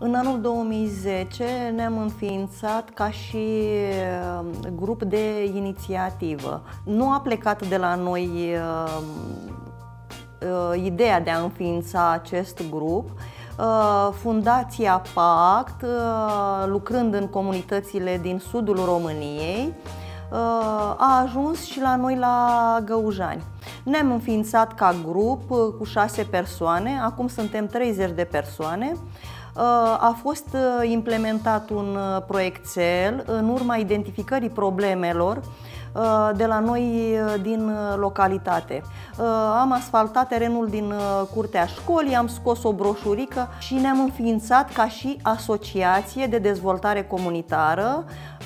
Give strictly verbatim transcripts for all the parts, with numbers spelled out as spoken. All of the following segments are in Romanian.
În anul două mii zece ne-am înființat ca și grup de inițiativă. Nu a plecat de la noi uh, uh, ideea de a înființa acest grup. Uh, Fundația PACT, uh, lucrând în comunitățile din sudul României, uh, a ajuns și la noi la Găujani. Ne-am înființat ca grup uh, cu șase persoane, acum suntem treizeci de persoane. A fost implementat un proiectel în urma identificării problemelor de la noi din localitate. Am asfaltat terenul din curtea școlii, am scos o broșurică și ne-am înființat ca și asociație de dezvoltare comunitară.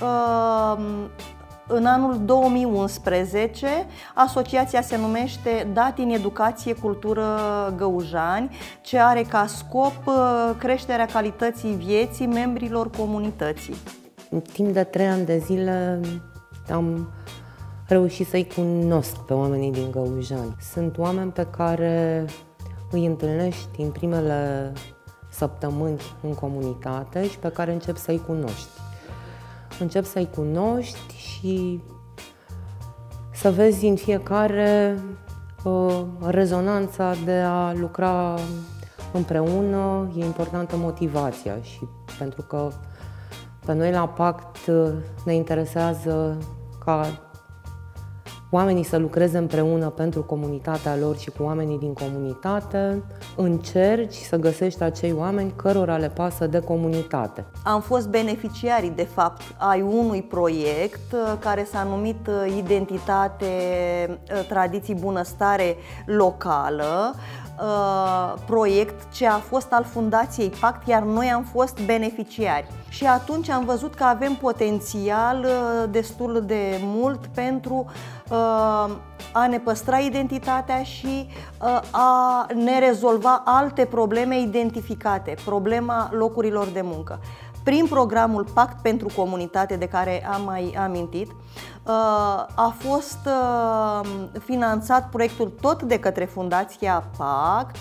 În anul două mii unsprezece, asociația se numește Datin Educație Cultură Găujani, ce are ca scop creșterea calității vieții membrilor comunității. În timp de trei ani de zile am reușit să-i cunosc pe oamenii din Găujani. Sunt oameni pe care îi întâlnești în primele săptămâni în comunitate și pe care începi să-i cunoști. Începi să-i cunoști și să vezi în fiecare uh, rezonanța de a lucra împreună. E importantă motivația și pentru că pe noi la PACT ne interesează ca oamenii să lucreze împreună pentru comunitatea lor și cu oamenii din comunitate, încerci să găsești acei oameni cărora le pasă de comunitate. Am fost beneficiarii, de fapt, ai unui proiect care s-a numit Identitate, Tradiții, Bunăstare Locală, proiect ce a fost al Fundației PACT, iar noi am fost beneficiari. Și atunci am văzut că avem potențial destul de mult pentru a ne păstra identitatea și a ne rezolva alte probleme identificate, problema locurilor de muncă. Prin programul PACT pentru Comunitate, de care am mai amintit, a fost finanțat proiectul tot de către Fundația PACT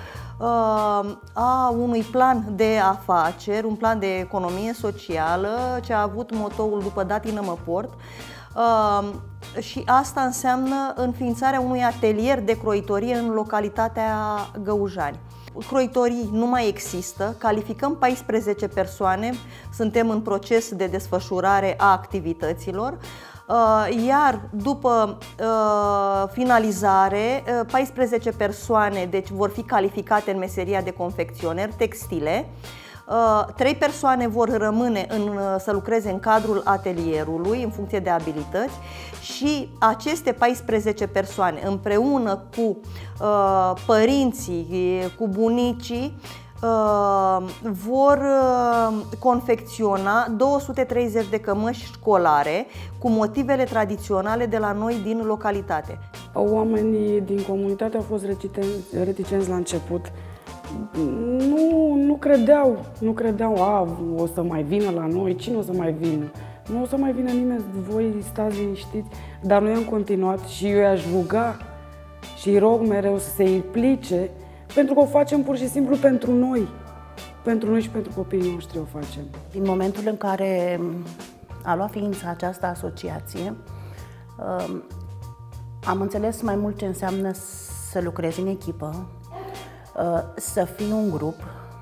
a unui plan de afaceri, un plan de economie socială ce a avut motoul După datină mă port. Și asta înseamnă înființarea unui atelier de croitorie în localitatea Găujani. Croitorii nu mai există, calificăm paisprezece persoane, suntem în proces de desfășurare a activităților, iar după finalizare, paisprezece persoane deci vor fi calificate în meseria de confecționer textile. Trei persoane vor rămâne în, să lucreze în cadrul atelierului în funcție de abilități și aceste paisprezece persoane împreună cu uh, părinții, cu bunicii uh, vor uh, confecționa două sute treizeci de cămăși școlare cu motivele tradiționale de la noi din localitate. Oamenii din comunitate au fost reticenți la început. Nu, nu credeau, nu credeau, a, o să mai vină la noi, cine o să mai vină? Nu o să mai vină nimeni, voi stați liniștiți, dar noi am continuat și eu i-aș ruga și îi rog mereu să se implice, pentru că o facem pur și simplu pentru noi, pentru noi și pentru copiii noștri o facem. Din momentul în care a luat ființă această asociație, am înțeles mai mult ce înseamnă să lucrezi în echipă, să fii un grup,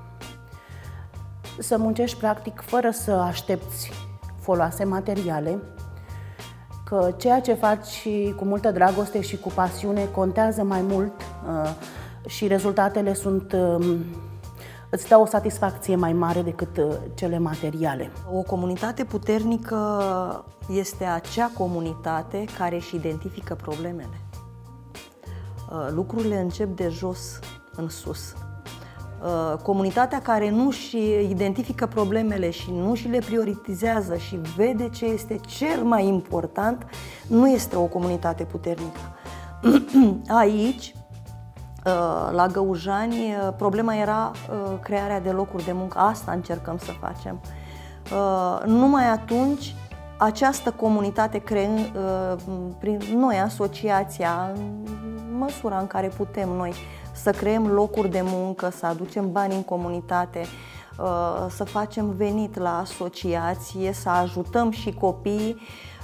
să muncești practic fără să aștepți foloase materiale, că ceea ce faci cu multă dragoste și cu pasiune contează mai mult și rezultatele sunt, îți dau o satisfacție mai mare decât cele materiale. O comunitate puternică este acea comunitate care își identifică problemele. Lucrurile încep de jos în sus. Comunitatea care nu și identifică problemele și nu și le prioritizează și vede ce este cel mai important, nu este o comunitate puternică. Aici, la Găujani, problema era crearea de locuri de muncă. Asta încercăm să facem. Numai atunci, această comunitate, creând prin noi, asociația, în măsura în care putem noi să creăm locuri de muncă, să aducem bani în comunitate, să facem venit la asociație, să ajutăm și copiii,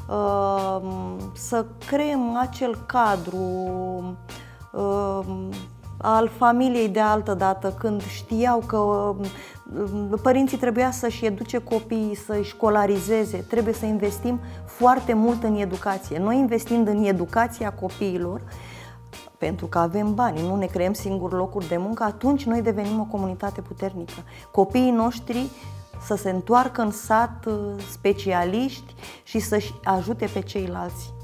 să creăm acel cadru al familiei de altă dată, când știau că părinții trebuia să-și educe copiii, să-i școlarizeze. Trebuie să investim foarte mult în educație. Noi investind în educația copiilor, pentru că avem bani, nu ne creăm singuri locuri de muncă, atunci noi devenim o comunitate puternică. Copiii noștri să se întoarcă în sat specialiști și să-și ajute pe ceilalți.